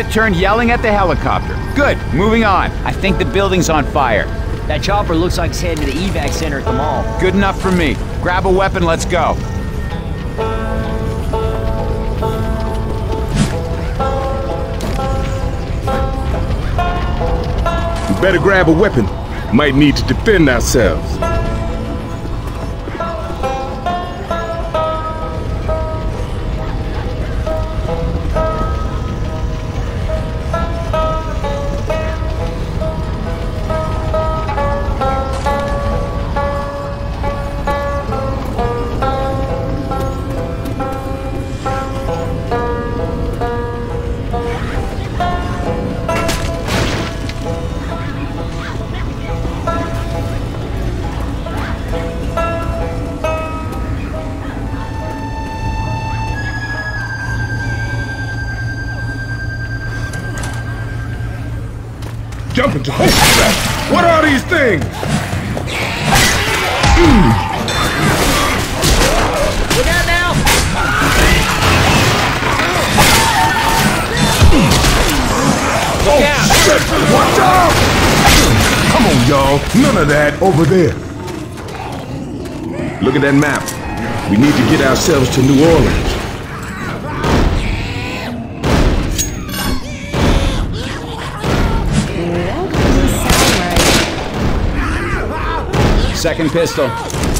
it turned yelling at the helicopter. Good, moving on. I think the building's on fire. That chopper looks like it's heading to the evac center at the mall. Good enough for me. Grab a weapon, let's go. We better grab a weapon. Might need to defend ourselves. Jump into hope. What are these things? Look out now! Look out! Shit. Watch out! Come on, y'all. None of that over there. Look at that map. We need to get ourselves to New Orleans. Second pistol.